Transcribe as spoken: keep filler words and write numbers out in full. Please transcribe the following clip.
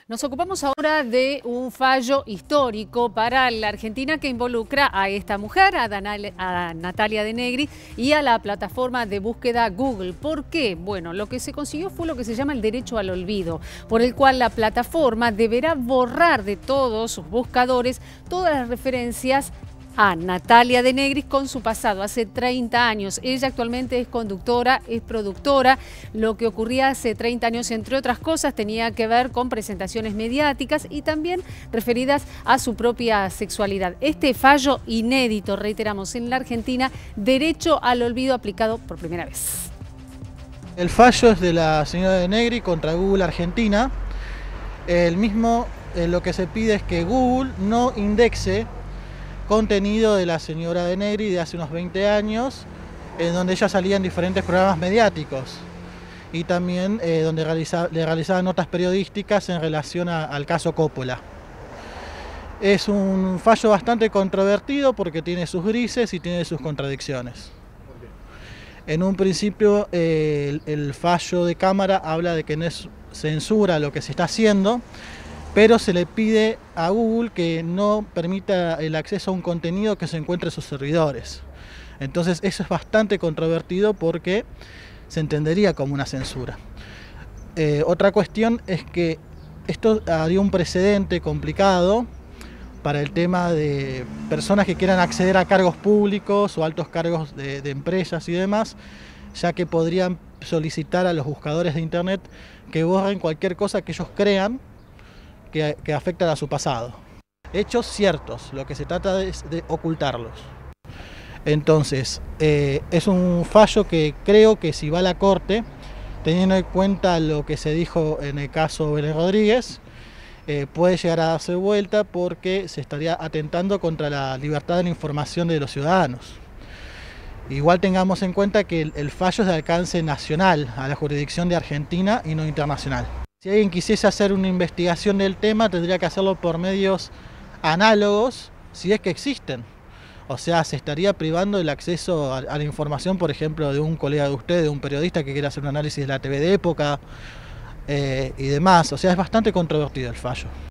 Nos ocupamos ahora de un fallo histórico para la Argentina que involucra a esta mujer, a, Danale, a Natalia De Negri, y a la plataforma de búsqueda Google. ¿Por qué? Bueno, lo que se consiguió fue lo que se llama el derecho al olvido, por el cual la plataforma deberá borrar de todos sus buscadores todas las referencias a Natalia De Negri con su pasado, hace treinta años. Ella actualmente es conductora, es productora. Lo que ocurría hace treinta años, entre otras cosas, tenía que ver con presentaciones mediáticas y también referidas a su propia sexualidad. Este fallo inédito, reiteramos, en la Argentina, derecho al olvido aplicado por primera vez. El fallo es de la señora De Negri contra Google Argentina. El mismo, eh, lo que se pide es que Google no indexe contenido de la señora De Negri de hace unos veinte años, en donde ella salía en diferentes programas mediáticos y también eh, donde realiza, le realizaba notas periodísticas en relación a, al caso Coppola. Es un fallo bastante controvertido porque tiene sus grises y tiene sus contradicciones. En un principio eh, el, el fallo de Cámara habla de que no es censura lo que se está haciendo, pero se le pide a Google que no permita el acceso a un contenido que se encuentre en sus servidores. Entonces eso es bastante controvertido porque se entendería como una censura. Eh, otra cuestión es que esto haría un precedente complicado para el tema de personas que quieran acceder a cargos públicos o altos cargos de, de empresas y demás, ya que podrían solicitar a los buscadores de internet que borren cualquier cosa que ellos crean Que, que afectan a su pasado. Hechos ciertos, lo que se trata es de ocultarlos. Entonces, eh, es un fallo que creo que si va a la Corte, teniendo en cuenta lo que se dijo en el caso Belén Rodríguez, eh, puede llegar a darse vuelta porque se estaría atentando contra la libertad de la información de los ciudadanos. Igual tengamos en cuenta que el, el fallo es de alcance nacional, a la jurisdicción de Argentina y no internacional. Si alguien quisiese hacer una investigación del tema, tendría que hacerlo por medios análogos, si es que existen. O sea, se estaría privando el acceso a, a la información, por ejemplo, de un colega de usted, de un periodista que quiera hacer un análisis de la T V de época eh, y demás. O sea, es bastante controvertido el fallo.